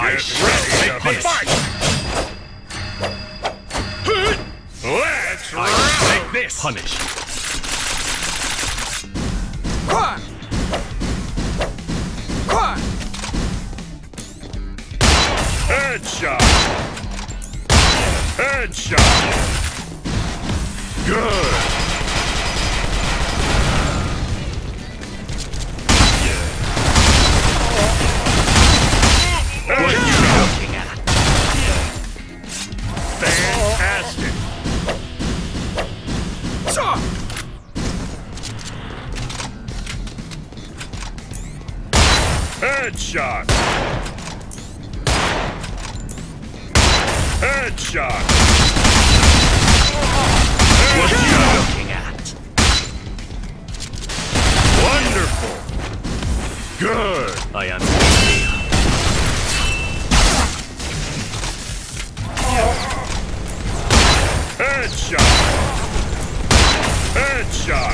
I shall punish you. Let's I shall take this. Punish you. Headshot! Headshot! Good! What are you looking at? Fantastic! Headshot! Headshot! What are you looking at? Wonderful! Good! I am. Headshot! Headshot!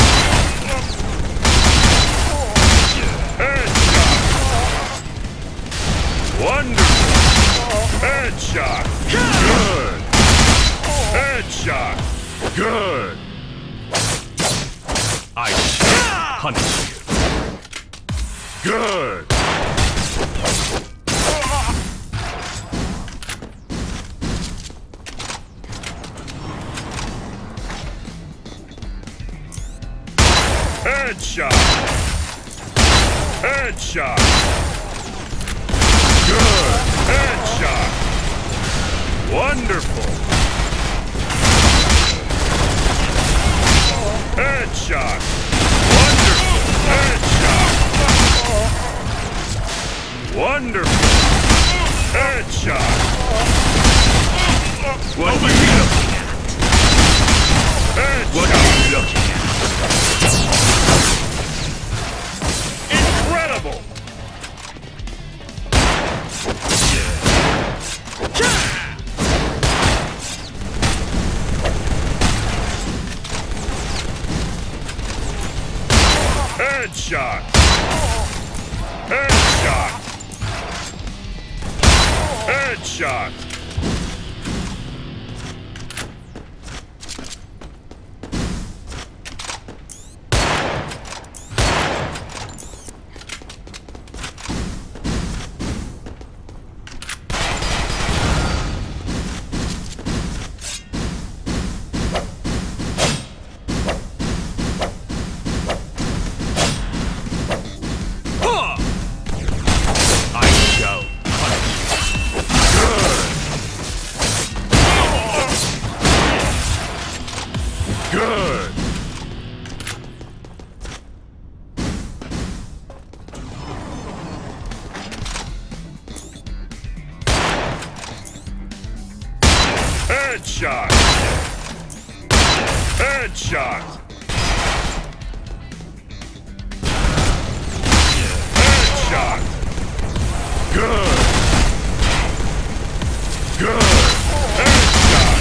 Headshot! Wonderful! Headshot! Good! Headshot! Good! I shall punish you. Good! Headshot! Headshot! Good! Headshot! Wonderful! Headshot! Wonderful! Headshot! Wonderful! Headshot! What are you looking at? Headshot! What are you looking at? Incredible! Headshot! Headshot! Headshot! Good! Headshot! Headshot! Headshot! Good! Good! Headshot!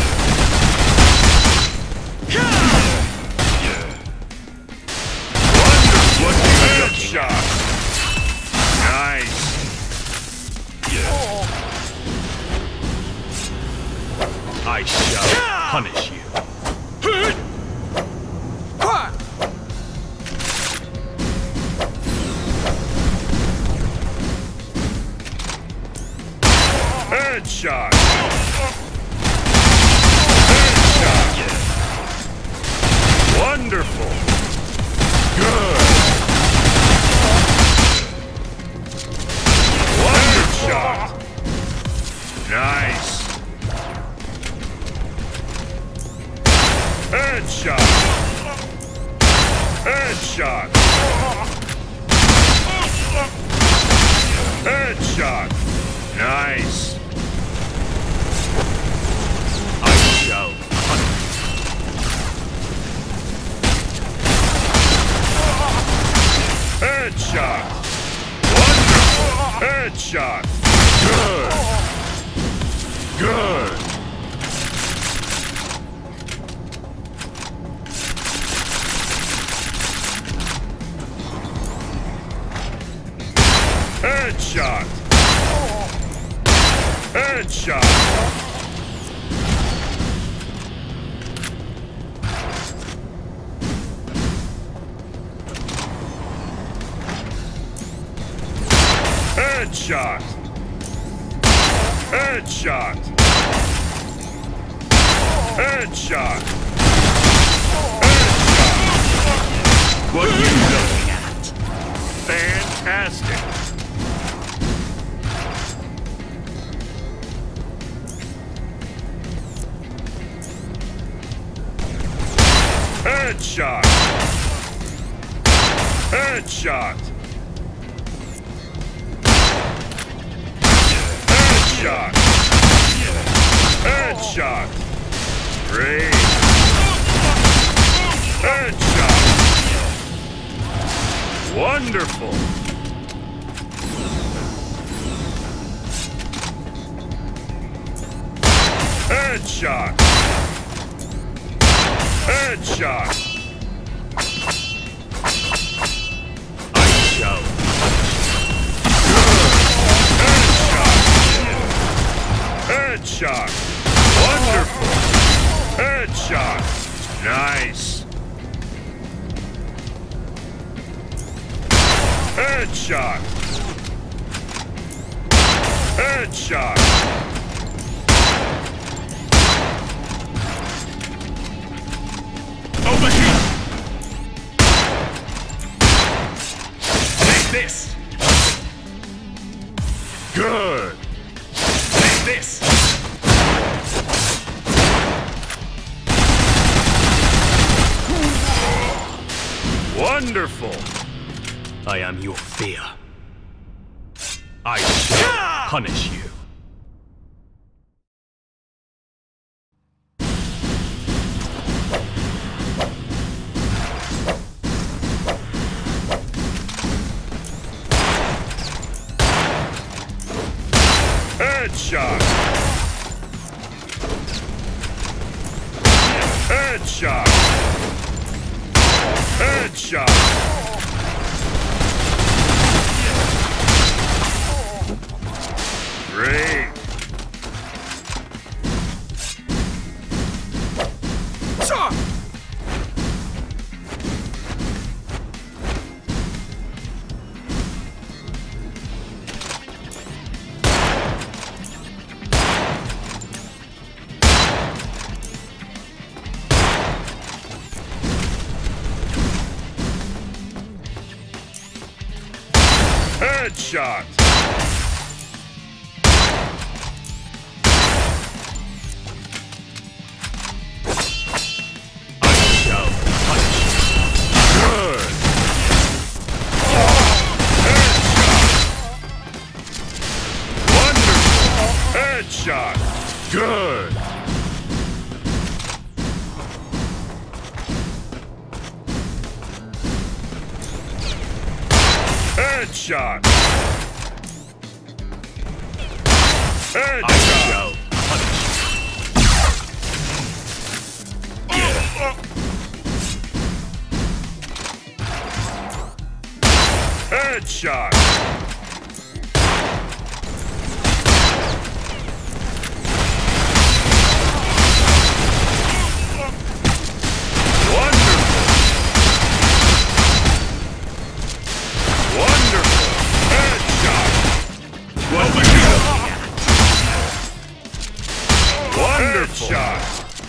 Headshot! Nice! I shall punish you. Headshot! Headshot! Wonderful! Good! Headshot! Nice! Headshot! Headshot! Headshot! Nice! I shall punish you. Headshot! Wonderful! Headshot! Good! Good! Headshot! Headshot! Headshot! Headshot! Headshot! Headshot! What are you looking at? Fantastic! Headshot! Headshot! Headshot! Headshot! Great! Headshot! Wonderful! Headshot! Headshot! I shall Headshot! Wonderful! Headshot! Nice! Headshot! Headshot! over here. Take this. Good! Take this. Wonderful! I am your fear. I shall punish you. Headshot! Headshot! Headshot! Great! Headshot! I shall punish you. Good! Headshot! Wonderful! Headshot! Good! Headshot! I Headshot! shall punish Headshot! Wonderful! Wonderful! Headshot! What are you looking at? Wonderful! Headshot!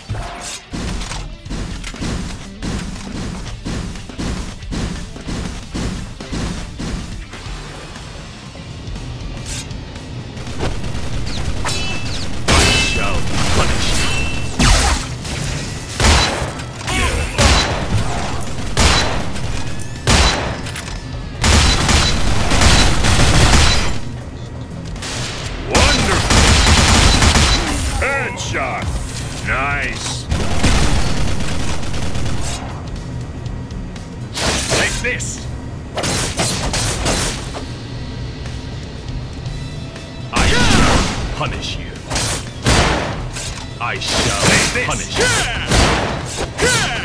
I shall punish you. Wonderful! Headshot! Nice! Take this. I shall punish you. I shall punish you.